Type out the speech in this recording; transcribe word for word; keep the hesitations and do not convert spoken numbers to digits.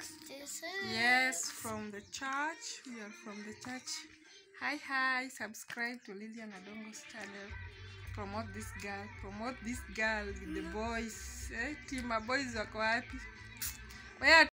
Yes, from the church. We are from the church. Hi, hi. Subscribe to Lilian Adongo's channel. Promote this girl. Promote this girl with the boys. Eh, team boys wako wapi? Where